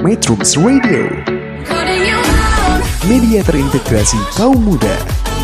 Metrums Radio, media terintegrasi kaum muda.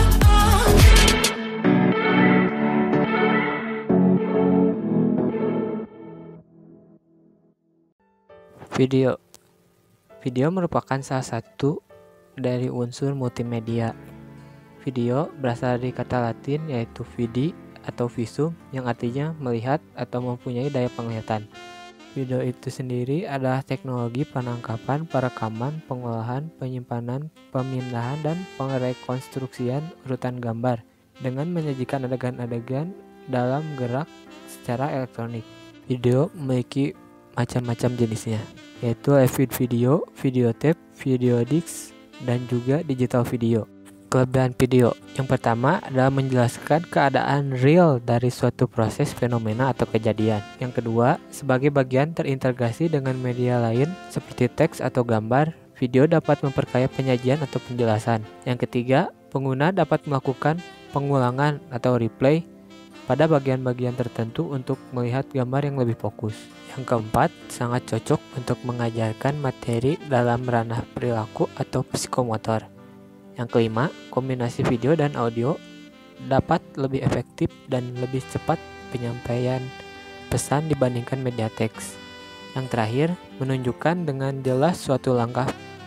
Video merupakan salah satu dari unsur multimedia. Video berasal dari kata Latin yaitu vidi atau visum yang artinya melihat atau mempunyai daya penglihatan. Video itu sendiri adalah teknologi penangkapan, perekaman, pengolahan, penyimpanan, pemindahan, dan perekonstruksian urutan gambar dengan menyajikan adegan-adegan dalam gerak secara elektronik. Video memiliki macam-macam jenisnya, yaitu live video, videotape, video disc, dan juga digital video. Kelebihan video yang pertama adalah menjelaskan keadaan real dari suatu proses, fenomena, atau kejadian. Yang kedua, sebagai bagian terintegrasi dengan media lain seperti teks atau gambar, video dapat memperkaya penyajian atau penjelasan. Yang ketiga, pengguna dapat melakukan pengulangan atau replay pada bagian-bagian tertentu untuk melihat gambar yang lebih fokus. Yang keempat, sangat cocok untuk mengajarkan materi dalam ranah perilaku atau psikomotor. Yang kelima, kombinasi video dan audio dapat lebih efektif dan lebih cepat penyampaian pesan dibandingkan media teks. Yang terakhir, menunjukkan dengan jelas suatu langkah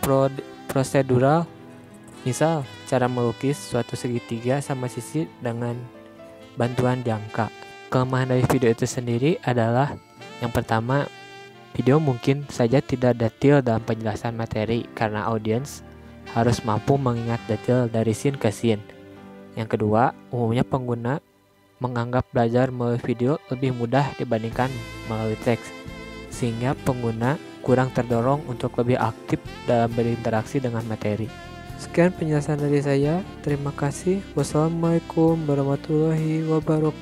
prosedural, misal cara melukis suatu segitiga sama sisi dengan bantuan jangka. Kelemahan dari video itu sendiri adalah yang pertama, video mungkin saja tidak detail dalam penjelasan materi karena audiens harus mampu mengingat detail dari scene ke scene. Yang kedua, umumnya pengguna menganggap belajar melalui video lebih mudah dibandingkan melalui teks, sehingga pengguna kurang terdorong untuk lebih aktif dalam berinteraksi dengan materi. Sekian penjelasan dari saya. Terima kasih. Wassalamualaikum warahmatullahi wabarakatuh.